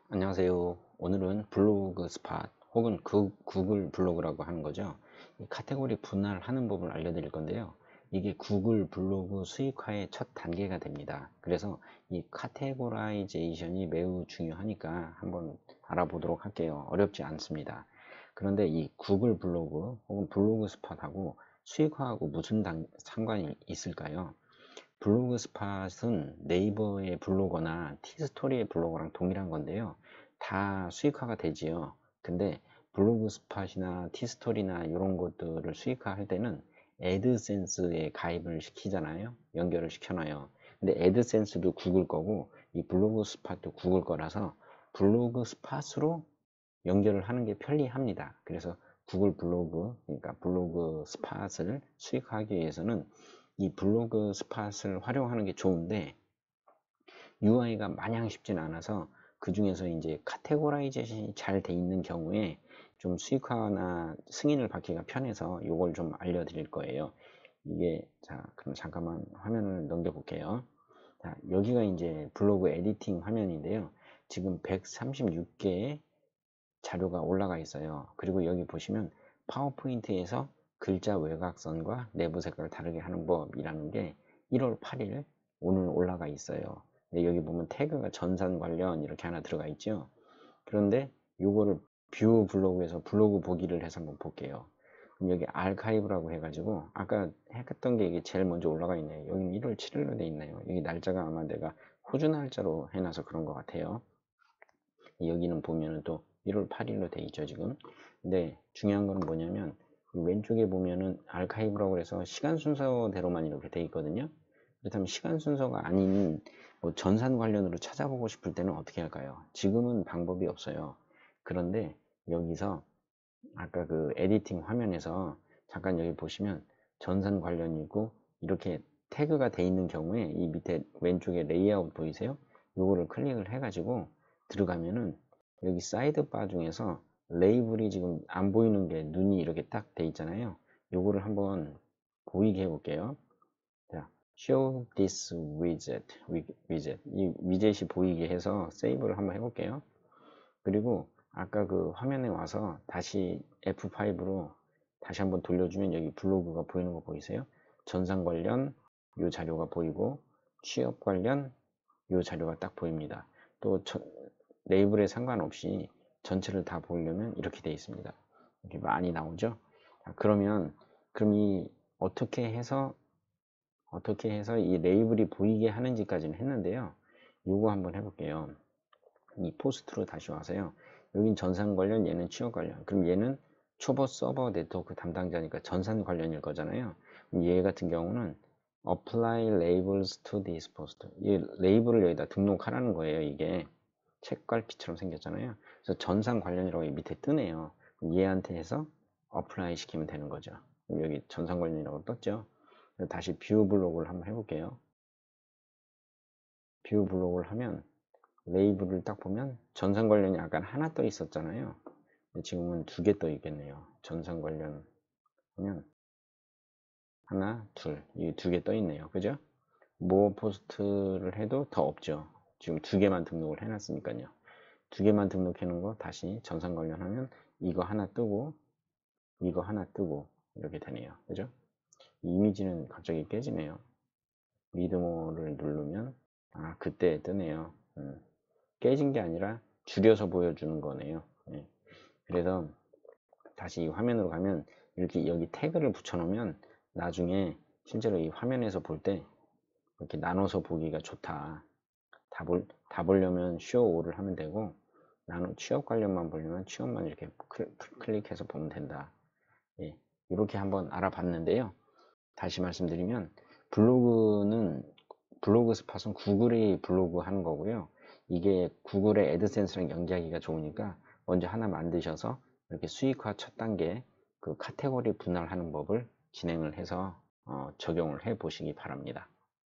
안녕하세요. 오늘은 블로그 스팟 혹은 구글 블로그라고 하는 거죠. 이 카테고리 분할하는 법을 알려드릴 건데요. 이게 구글 블로그 수익화의 첫 단계가 됩니다. 그래서 이 카테고라이제이션이 매우 중요하니까 한번 알아보도록 할게요. 어렵지 않습니다. 그런데 이 구글 블로그 혹은 블로그 스팟하고 수익화하고 무슨 상관이 있을까요? 블로그 스팟은 네이버의 블로거나 티스토리의 블로거랑 동일한 건데요. 다 수익화가 되지요. 근데 블로그 스팟이나 티스토리나 이런 것들을 수익화할 때는 애드센스에 가입을 시키잖아요. 연결을 시켜놔요. 근데 애드센스도 구글 거고 이 블로그 스팟도 구글 거라서 블로그 스팟으로 연결을 하는 게 편리합니다. 그래서 구글 블로그, 그러니까 블로그 스팟을 수익화하기 위해서는 이 블로그 스팟을 활용하는 게 좋은데 UI가 마냥 쉽진 않아서 그 중에서 이제 카테고라이제이션이 잘 돼 있는 경우에 좀 수익화나 승인을 받기가 편해서 이걸 좀 알려드릴 거예요. 이게 자 그럼 잠깐만 화면을 넘겨 볼게요. 자, 여기가 이제 블로그 에디팅 화면인데요. 지금 136개의 자료가 올라가 있어요. 그리고 여기 보시면 파워포인트에서 글자 외곽선과 내부 색깔을 다르게 하는 법이라는 게 1월 8일 오늘 올라가 있어요. 근데 여기 보면 태그가 전산 관련 이렇게 하나 들어가 있죠. 그런데 이거를 뷰 블로그에서 블로그 보기를 해서 한번 볼게요. 그럼 여기 아카이브라고 해가지고 아까 했던 게 이게 제일 먼저 올라가 있네요. 여기는 1월 7일로 돼 있네요. 여기 날짜가 아마 내가 호주 날짜로 해놔서 그런 것 같아요. 여기는 보면은 또 1월 8일로 돼 있죠 지금. 근데 중요한 거는 뭐냐면 왼쪽에 보면은 아카이브라고 해서 시간 순서대로만 이렇게 돼 있거든요. 그렇다면 시간 순서가 아닌 뭐 전산 관련으로 찾아보고 싶을 때는 어떻게 할까요? 지금은 방법이 없어요. 그런데 여기서 아까 그 에디팅 화면에서 잠깐 여기 보시면 전산 관련이고 이렇게 태그가 돼 있는 경우에 이 밑에 왼쪽에 레이아웃 보이세요? 요거를 클릭을 해가지고 들어가면은 여기 사이드바 중에서 레이블이 지금 안 보이는 게 눈이 이렇게 딱 돼 있잖아요. 요거를 한번 보이게 해 볼게요. 자, show this widget. 이 위젯이 보이게 해서 세이브를 한번 해 볼게요. 그리고 아까 그 화면에 와서 다시 F5로 다시 한번 돌려주면 여기 블로그가 보이는 거 보이세요? 전산 관련 요 자료가 보이고 취업 관련 요 자료가 딱 보입니다. 또 레이블에 상관없이 전체를 다 보려면 이렇게 되어 있습니다. 이렇게 많이 나오죠? 자, 그럼 이 어떻게 해서 이 레이블이 보이게 하는지까지는 했는데요. 요거 한번 해볼게요. 이 포스트로 다시 와서요. 여긴 전산 관련, 얘는 취업 관련. 그럼 얘는 초보 서버 네트워크 담당자니까 전산 관련일 거잖아요. 그럼 얘 같은 경우는 apply labels to this post. 이 레이블을 여기다 등록하라는 거예요. 이게 책갈피처럼 생겼잖아요. 그래서 전산 관련이라고 밑에 뜨네요. 얘한테 해서 apply 시키면 되는 거죠. 여기 전산 관련이라고 떴죠. 다시 뷰 블록을 한번 해볼게요. 뷰 블록을 하면 레이블을 딱 보면 전산 관련이 아까 하나 떠 있었잖아요. 지금은 두 개 떠 있겠네요. 전산 관련 하면 하나, 둘, 이 두 개 떠 있네요. 그죠? 뭐 포스트를 해도 더 없죠. 지금 두 개만 등록을 해놨으니까요. 두 개만 등록해 놓은 거 다시 전산 관련하면 이거 하나 뜨고 이거 하나 뜨고 이렇게 되네요. 그죠? 이미지는 갑자기 깨지네요. 리드모를 누르면 그때 뜨네요. 깨진 게 아니라 줄여서 보여주는 거네요. 네. 그래서 다시 이 화면으로 가면 이렇게 여기 태그를 붙여놓으면 나중에 실제로 이 화면에서 볼 때 이렇게 나눠서 보기가 좋다. 다 보려면 show all을 하면 되고 나는 취업 관련만 보려면 취업만 이렇게 클릭해서 보면 된다. 예, 이렇게 한번 알아봤는데요. 다시 말씀드리면 블로그 스팟은 구글이 블로그 하는 거고요. 이게 구글의 애드센스랑 연계하기가 좋으니까 먼저 하나 만드셔서 이렇게 수익화 첫 단계 그 카테고리 분할하는 법을 진행을 해서 적용을 해 보시기 바랍니다.